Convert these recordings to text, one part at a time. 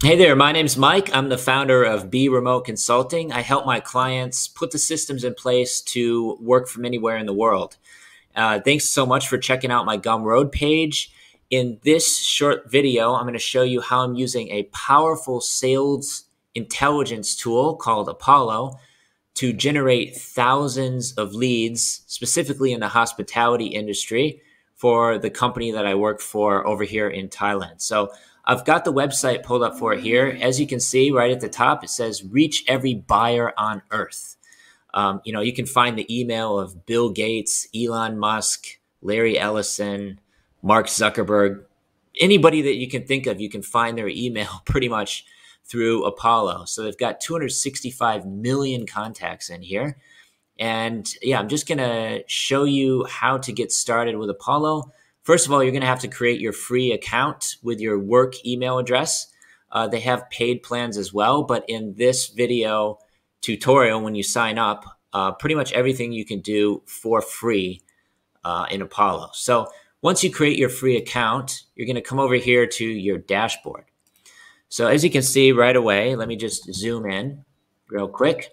Hey there, my name's Mike. I'm the founder of Be Remote Consulting. I help my clients put the systems in place to work from anywhere in the world. Thanks so much for checking out my Gumroad page. In this short video, I'm going to show you how I'm using a powerful sales intelligence tool called Apollo to generate thousands of leads, specifically in the hospitality industry, for the company that I work for over here in Thailand. So I've got the website pulled up for it here. As you can see right at the top, it says reach every buyer on earth. You can find the email of Bill Gates, Elon Musk, Larry Ellison, Mark Zuckerberg, anybody that you can think of, you can find their email pretty much through Apollo. So they've got 265 million contacts in here. And yeah, I'm just going to show you how to get started with Apollo. First of all, you're going to have to create your free account with your work email address. They have paid plans as well, but in this video tutorial, when you sign up, pretty much everything you can do for free in Apollo. So once you create your free account, you're going to come over here to your dashboard. So as you can see right away, let me just zoom in real quick.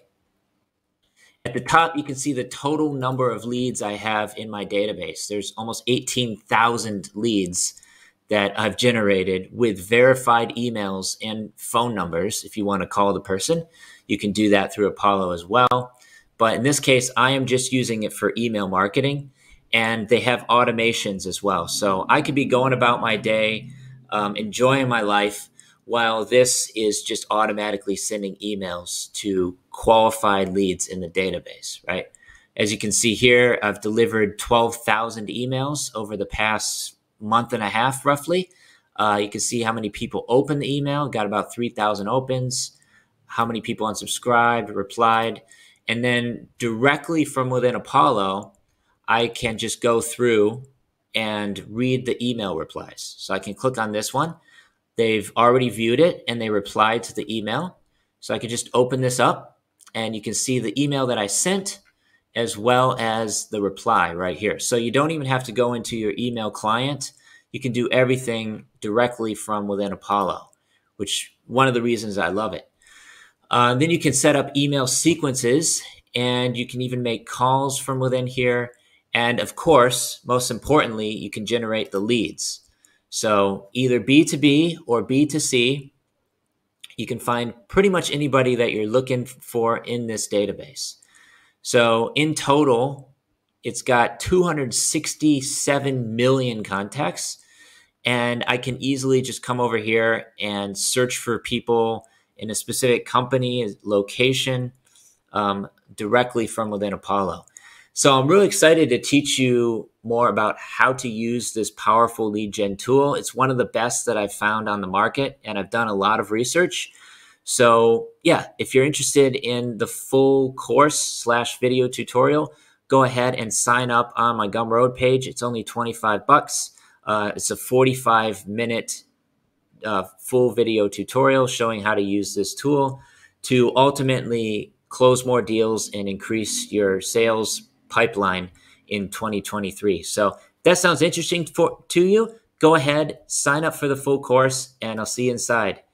At the top, you can see the total number of leads I have in my database. There's almost 18,000 leads that I've generated with verified emails and phone numbers. If you want to call the person, you can do that through Apollo as well. But in this case, I am just using it for email marketing, and they have automations as well. So I could be going about my day, enjoying my life, while this is just automatically sending emails to qualified leads in the database, right? As you can see here, I've delivered 12,000 emails over the past month and a half, roughly. You can see how many people opened the email, got about 3,000 opens, how many people unsubscribed, replied, and then directly from within Apollo, I can just go through and read the email replies. So I can click on this one. They've already viewed it and they replied to the email. So I could just open this up and you can see the email that I sent as well as the reply right here. So you don't even have to go into your email client. You can do everything directly from within Apollo, which one of the reasons I love it. Then you can set up email sequences and you can even make calls from within here. And of course, most importantly, you can generate the leads. So either B2B or B2C, you can find pretty much anybody that you're looking for in this database. So in total, it's got 267 million contacts, and I can easily just come over here and search for people in a specific company, location, directly from within Apollo. So I'm really excited to teach you more about how to use this powerful lead gen tool. It's one of the best that I've found on the market, and I've done a lot of research. So yeah, if you're interested in the full course / video tutorial, go ahead and sign up on my Gumroad page. It's only 25 bucks. It's a 45-minute full video tutorial showing how to use this tool to ultimately close more deals and increase your sales pipeline in 2023. So if that sounds interesting to you, go ahead, sign up for the full course, and I'll see you inside.